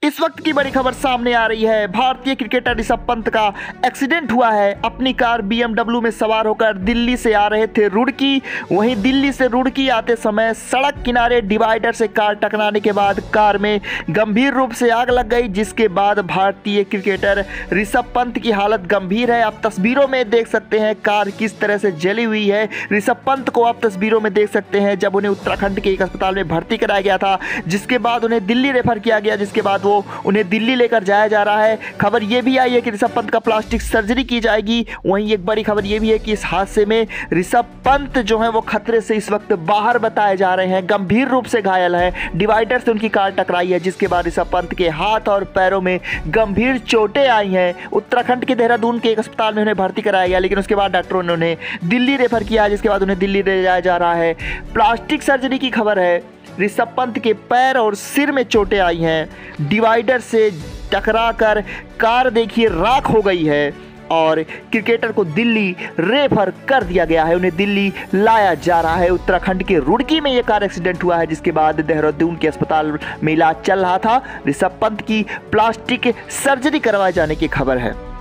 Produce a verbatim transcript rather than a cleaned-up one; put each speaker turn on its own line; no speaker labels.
इस वक्त की बड़ी खबर सामने आ रही है। भारतीय क्रिकेटर ऋषभ पंत का एक्सीडेंट हुआ है। अपनी कार बी एम डब्ल्यू में सवार होकर दिल्ली से आ रहे थे रुड़की। वहीं दिल्ली से रुड़की आते समय सड़क किनारे डिवाइडर से कार टकराने के बाद कार में गंभीर रूप से आग लग गई, जिसके बाद भारतीय क्रिकेटर ऋषभ पंत की हालत गंभीर है। आप तस्वीरों में देख सकते हैं कार किस तरह से जली हुई है। ऋषभ पंत को आप तस्वीरों में देख सकते हैं जब उन्हें उत्तराखंड के एक अस्पताल में भर्ती कराया गया था, जिसके बाद उन्हें दिल्ली रेफर किया गया, जिसके बाद उन्हें दिल्ली लेकर जाया जा रहा है। खबर यह भी आई है कि ऋषभ पंत का प्लास्टिक सर्जरी की जाएगी। वहीं एक बड़ी खबर यह भी है कि इस हादसे में ऋषभ पंत जो है वो खतरे से इस वक्त बाहर बताए जा रहे हैं, गंभीर रूप से घायल है। डिवाइडर से उनकी कार टकराई है, जिसके बाद ऋषभ पंत के हाथ और पैरों में गंभीर चोटें आई हैं। उत्तराखंड के देहरादून के एक अस्पताल में उन्हें भर्ती कराया गया, लेकिन उसके बाद डॉक्टरों ने उन्हें दिल्ली रेफर किया, जिसके बाद उन्हें दिल्ली ले जाया जा रहा है। प्लास्टिक सर्जरी की खबर है। ऋषभ पंत के पैर और सिर में चोटें आई हैं। डिवाइडर से टकराकर कार देखिए राख हो गई है और क्रिकेटर को दिल्ली रेफर कर दिया गया है। उन्हें दिल्ली लाया जा रहा है। उत्तराखंड के रुड़की में यह कार एक्सीडेंट हुआ है, जिसके बाद देहरादून के अस्पताल में इलाज चल रहा था। ऋषभ पंत की प्लास्टिक सर्जरी करवाए जाने की खबर है।